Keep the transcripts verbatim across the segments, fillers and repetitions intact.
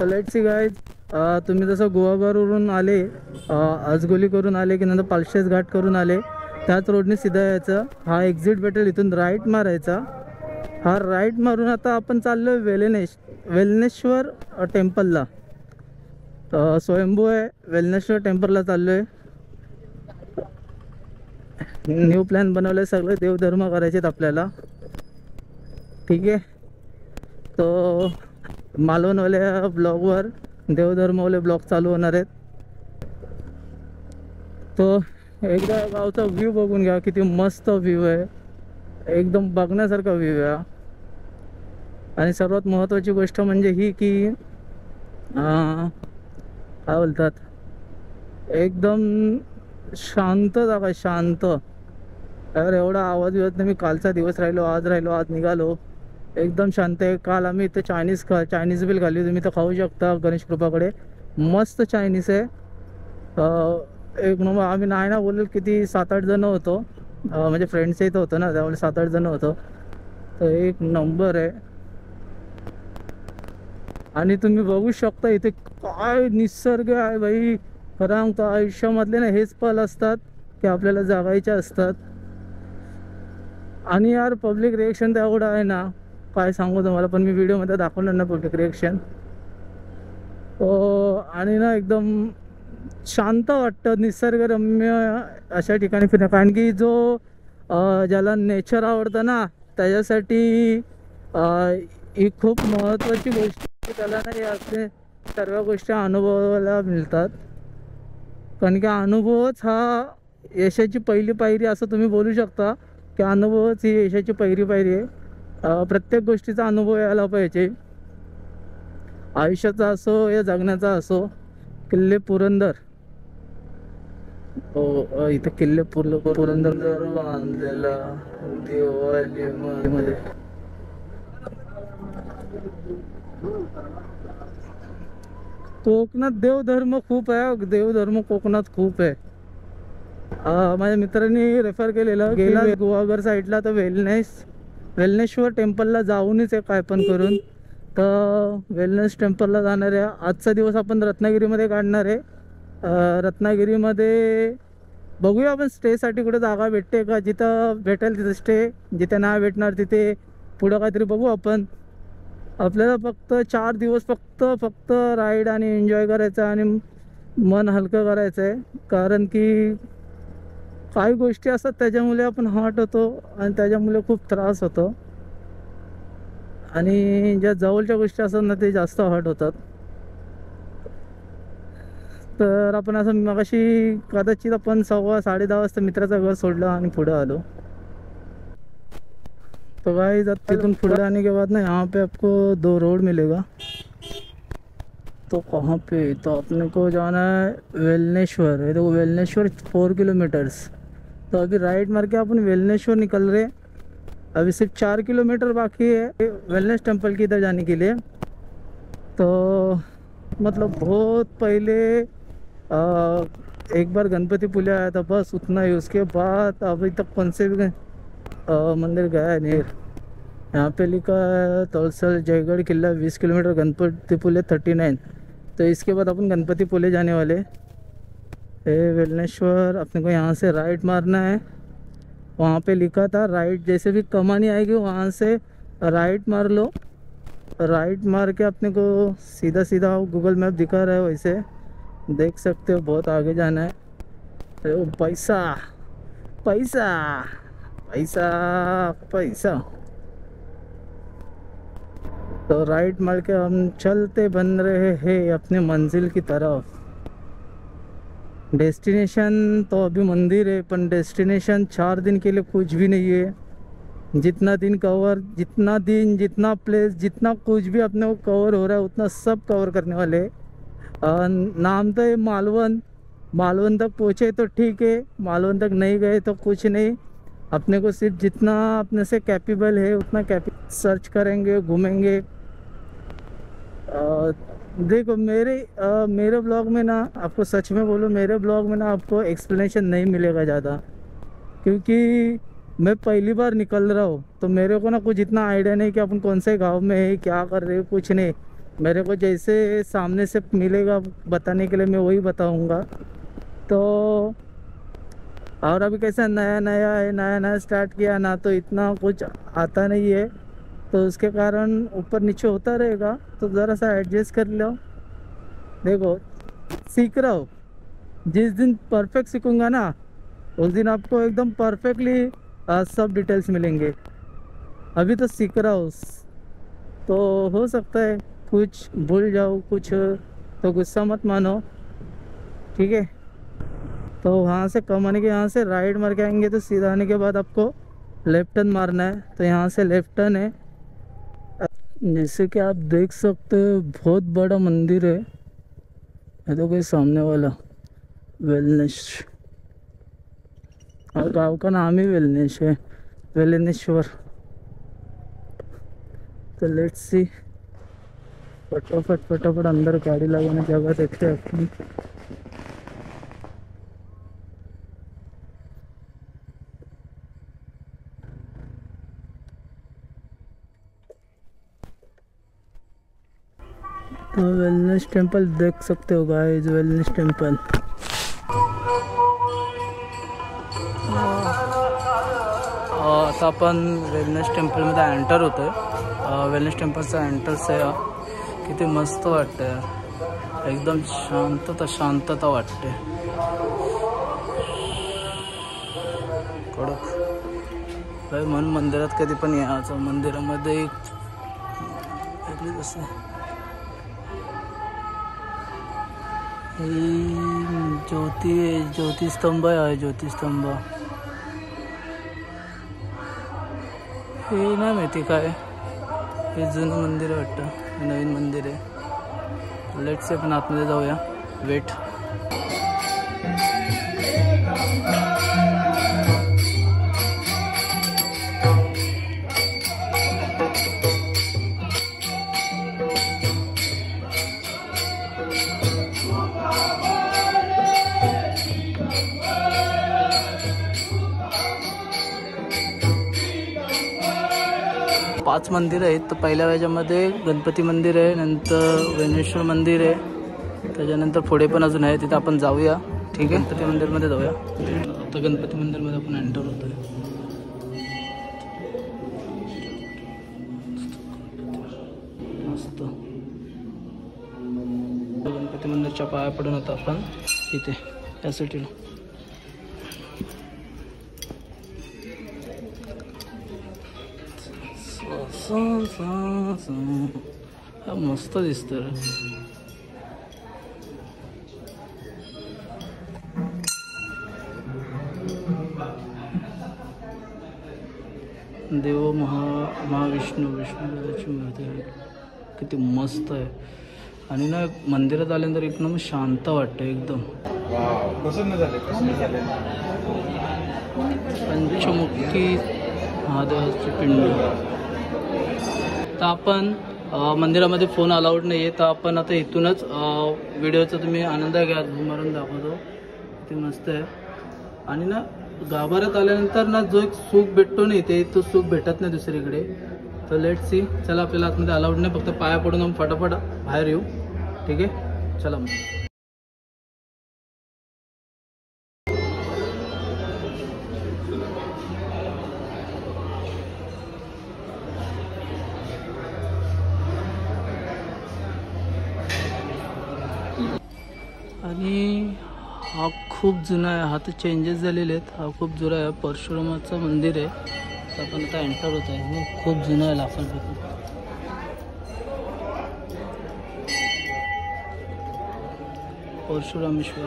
तर let's see guys, तुम्ही जसं गोवाघरवरून आले, आजगोली करून आले की नंतर पालशेज घाट करून आले, त्याच रोडने सीधा यायचं. हा एक्झिट भेटेल, इथून राईट मारायचा. हा राईट मारून आता आपण चाललो आहे वेलनेश वेलनेश्वर टेम्पलला. स्वयंभू आहे, वेलनेश्वर टेम्पलला चाललो आहे. न्यू प्लॅन बनवलं आहे, सगळे देवधर्म करायचे आहेत आपल्याला. ठीक आहे, तो मालवणवाल्या ब्लॉगवर देवधर्मवाले ब्लॉग चालू होणार आहेत. तो एकदा गावचा व्ह्यू बघून घ्या, किती मस्त व्ह्यू आहे, एकदम बघण्यासारखा व्ह्यू आहे. आणि सर्वात महत्त्वाची गोष्ट म्हणजे ही की काय बोलतात, एकदम शांत जागा, शांत. अरे एवढा आवाज बिवाज नाही. मी कालचा दिवस राहिलो, आज राहिलो, आज निघालो, एकदम शांत आहे. काल आम्ही इथे चायनीज खा चायनीज बिल खाल्ली, तुम्ही तर खाऊ शकता गणेश कृपाकडे. मस्त चायनीज आहे, एक नंबर. आम्ही नाही ना बोलेल, किती सात आठ जणं होतो, म्हणजे फ्रेंड्स इथं होतं ना, त्यामुळे सात आठ जणं होतो. तर एक नंबर आहे. आणि तुम्ही बघू शकता इथे काय निसर्ग आहे भाई. खरं तर आयुष्यामधले ना हेच पल असतात की आपल्याला जगायचे असतात. आणि यार पब्लिक रिएक्शन तर एवढं आहे ना, काय सांगू तुम्हाला, पण मी व्हिडिओमध्ये दाखवणार ना पब्लिक रिएक्शन. आणि ना एकदम शांत वाटतं, निसर्गरम्य अशा ठिकाणी फिरणं. कारण की जो ज्याला नेचर आवडतं ना, त्याच्यासाठी ही खूप महत्त्वाची गोष्ट, की त्याला नाही असे सर्व गोष्टी अनुभवायला मिळतात. कारण की अनुभवच हा यशाची पहिली पायरी असं तुम्ही बोलू शकता, की अनुभवच ही यशाची पहिली पायरी आहे. प्रत्येक गोष्टीचा अनुभव यायला पाहिजे, आयुष्याचा असो या जगण्याचा असो. किल्ले पुरंदर, हो इथं किल्ले पुर पुरंदर बांधलेला देवालीमध्ये. कोकणात देवधर्म खूप आहे, देवधर्म कोकणात खूप आहे. माझ्या मित्रांनी रेफर केलेलं, गेला गोवाघर साईडला तर वेलनेस वेलनेश्वर टेम्पलला जाऊनच आहे काय पण करून. तर वेलनेस टेम्पलला जाणार आहे. आजचा दिवस आपण रत्नागिरीमध्ये काढणार आहे. रत्नागिरीमध्ये बघूया आपण स्टेसाठी कुठे जागा भेटते का, जिथं भेटेल तिथं स्टे, जिथे नाही भेटणार तिथे पुढं काहीतरी बघू आपण. आपल्याला फक्त चार दिवस फक्त फक्त राईड आणि एन्जॉय करायचं आणि मन हलकं करायचं आहे. कारण की काही गोष्टी असतात त्याच्यामुळे आपण हॉट होतो आणि त्याच्यामुळे खूप त्रास होतो. आणि ज्या जवळच्या गोष्टी असतात ना, ते जास्त हॉट होतात. तर आपण असं मगाशी कदाचित आपण सव्वा साडे दहा वाजता मित्राचं घर सोडलं आणि पुढे आलो. तो गाइस तिथून पुढे आने के बाद ना यहाँ पे आपको दो रोड मिलेगा. तो कहाँ पे, तो अपने को जाना है वेलनेश्वर. है तो वेलनेश्वर फोर किलोमीटर्स. तो अभी राइट मार के अपन वेलनेश्वर निकल रहे. अभी सिर्फ चार किलोमीटर बाकी है वेलनेस टेम्पल की इधर जाने के लिए. तो मतलब बहुत पहले आ, एक बार गणपति पुले आया था, बस उतना ही. उसके बाद अभी तक कौन से भी मंदिर गया नहीं. यहाँ पे लिखा है तलसल जयगढ़ किला बीस kilometre, Ganpatipule thirty nine. तो इसके बाद अपन गणपति पुले जाने वाले. वेलनेश्वर अपने को यहाँ से राइट मारना है. वहाँ पे लिखा था राइट, जैसे भी कमानी आएगी वहाँ से राइट मार लो. राइट मार के अपने को सीधा सीधा गूगल मैप दिखा रहा है, वैसे देख सकते हो. बहुत आगे जाना है. अरे पैसा पैसा पैसा पैसा. तो राइट मार के हम चलते बन रहे हैं अपने मंजिल की तरफ. डेस्टिनेशन तो अभी मंदिर है, पर डेस्टिनेशन चार दिन के लिए कुछ भी नहीं है. जितना दिन कवर जितना दिन जितना प्लेस जितना कुछ भी अपने को कवर हो रहा है उतना सब कवर करने वाले. नाम तो है मालवन. मालवन तक पहुँचे तो ठीक है, मालवन तक नहीं गए तो कुछ नहीं. अपने को सिर्फ जितना अपने से कैपेबल है उतना कैप सर्च करेंगे, घूमेंगे. आ, देखो मेरे आ, मेरे ब्लॉग में ना, आपको सच में बोलूँ, मेरे ब्लॉग में ना आपको एक्सप्लेनेशन नहीं मिलेगा ज़्यादा, क्योंकि मैं पहली बार निकल रहा हूँ. तो मेरे को ना कुछ इतना आइडिया नहीं कि अपन कौन से गांव में है, क्या कर रहे हैं, कुछ नहीं. मेरे को जैसे सामने से मिलेगा बताने के लिए मैं वही बताऊंगा। तो और अभी कैसा नया नया है, नया नया स्टार्ट किया ना, तो इतना कुछ आता नहीं है, तो उसके कारण ऊपर नीचे होता रहेगा, तो ज़रा सा एडजस्ट कर लो। देखो सीख रहा हूँ, जिस दिन परफेक्ट सीखूंगा ना उस दिन आपको एकदम परफेक्टली सब डिटेल्स मिलेंगे। अभी तो सीख रहा हूँ, तो हो सकता है कुछ भूल जाओ कुछ, तो गुस्सा मत मानो, ठीक है। तो वहाँ से कम आने के, यहाँ से राइट मार के आएंगे तो सीधा आने के बाद आपको लेफ्ट टर्न मारना है, तो यहाँ से लेफ्ट टर्न है। जैसे कि आप देख सकते हो बहुत बड़ा मंदिर है, ये तो कोई सामने वाला वेलनेस, और गांव का नाम ही वेलनेस है, वेलनेश्वर। तो लेट्स सी, फटाफट फटाफट अंदर गाड़ी लगाने जगह देखते हैं अपनी। तो वेलनेस टेम्पल देख सकते हो गाइस, वेलनेस टेम्पल। आता आपण वेलनेस टेम्पलमध्ये एंटर होतोय। वेलनेस टेम्पलचा एंट्रन्स आहे, किती मस्त वाटतं यार, एकदम शांतता शांतता वाटते, कडक भाई। मन मंदिरात कधी पण यायचं, मंदिरामध्ये कसं ज्योती ज्योतिस्तंभ आहे, ज्योतिस्तंभ हे नाही माहिती काय, हे जुनं मंदिर आहे वाटतं, नवीन मंदिर आहे। लेट्स आपण आतमध्ये जाऊया, वेट। पाच मंदिर आहेत, तर पहिल्या याच्यामध्ये गणपती मंदिर आहे, नंतर वेलनेश्वर मंदिर आहे, त्याच्यानंतर पुढे पण अजून आहे, तिथे आपण जाऊया, ठीक आहे। गणपती मंदिरमध्ये जाऊया, आता गणपती मंदिरमध्ये आपण एंटर होतोय। मस्त गणपती मंदिरच्या पाया पडून आता आपण इथे या सिटीला। मस्त दिसतं रे, देव महा महाविष्णू विष्णूची मूर्ती आहे, किती मस्त आहे। आणि ना मंदिरात आल्यानंतर एकदम शांत वाटतं एकदम। पंचमुखी महादेवाची पिंड। तर आपण मंदिरामध्ये फोन अलाउड नाही आहे, तर आपण आता इथूनच व्हिडिओचा तुम्ही आनंद घ्या, मारून दाखवतो, ते मस्त आहे। आणि ना गाभाऱ्यात आल्यानंतर ना जो एक सुख भेटतो नाही, ते तो सुख भेटत नाही दुसरीकडे। तर लेट्स सी, चला आपल्याला आतमध्ये अलाउड नाही, फक्त पाया पडून आपण फटाफट बाहेर येऊ, ठीक आहे, चला मग। आणि हा खूप जुना आहे, हा तर चेंजेस झालेले आहेत, हा खूप जुना आहे, परशुरामाचं मंदिर आहे। तर आपण आता एंटर होत आहे, खूप जुना आहे, लाकडापासून। परशुरामेश्वर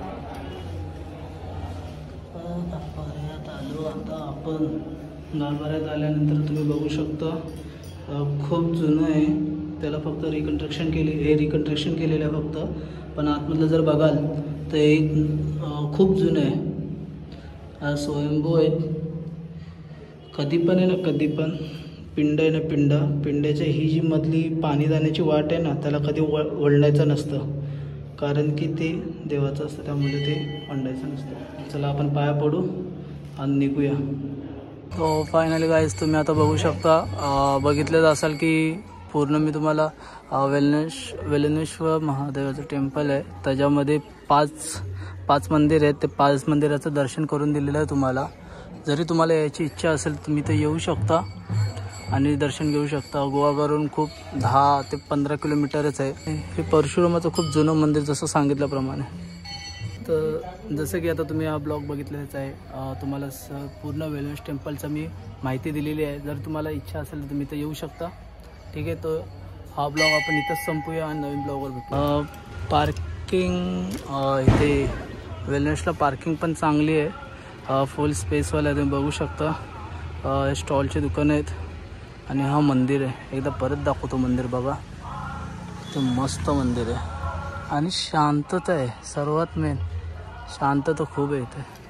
गाभाऱ्यात आलो आता आपण। गाभाऱ्यात आल्यानंतर तुम्ही बघू शकता खूप जुनं आहे, त्याला फक्त रिकन्स्ट्रक्शन केले हे रिकन्स्ट्रक्शन केलेलं आहे फक्त, पण आतमधलं जर बघाल तर एक खूप जुनं आहे। हा स्वयंभू आहे, कधी पण आहे ना, कधी पण पिंड आहे ना, पिंड पिंड्याच्या ही जी मधली पाणी जाण्याची वाट आहे ना, त्याला कधी वळ वळणायचं नसतं, कारण की ते देवाचं असतं, त्यामुळे ते वळणायचं नसतं। चला आपण पाया पडू आणि निघूया। तो फायनली गाईज तुम्ही आता बघू शकता, बघितलेच असाल की पूर्ण मी तुम्हाला वेलनेश वेलनेश्वर महादेवाचं टेम्पल आहे, त्याच्यामध्ये पाच पाच मंदिर आहेत, ते पाच मंदिराचं दर्शन करून दिलेलं आहे तुम्हाला. जरी तुम्हाला यायची इच्छा असेल तुम्ही तर येऊ शकता आणि दर्शन घेऊ शकता. गोवावरून खूप दहा ते पंधरा किलोमीटरच आहे. हे परशुरामाचं खूप जुनं मंदिर जसं सांगितल्याप्रमाणे. तर जसं की आता तुम्ही हा ब्लॉग बघितलेलाच आहे, तुम्हाला स पूर्ण वेलनेस टेम्पलचं मी माहिती दिलेली आहे. जर तुम्हाला इच्छा असेल तर तुम्ही तर येऊ शकता. ठीक आहे, तर हा ब्लॉग आपण इथंच संपूया आणि नवीन ब्लॉगवर भेटू. पार्किंग इथे वेलनेसला पार्किंग पण चांगली आहे, फुल स्पेसवाला आहे, तुम्ही बघू शकता. स्टॉलचे दुकानं आहेत आणि हा मंदिर आहे. एकदा परत दाखवतो मंदिर बघा, ते मस्त मंदिर आहे आणि शांतता आहे. सर्वात मेन शांतता खूप आहे इथे.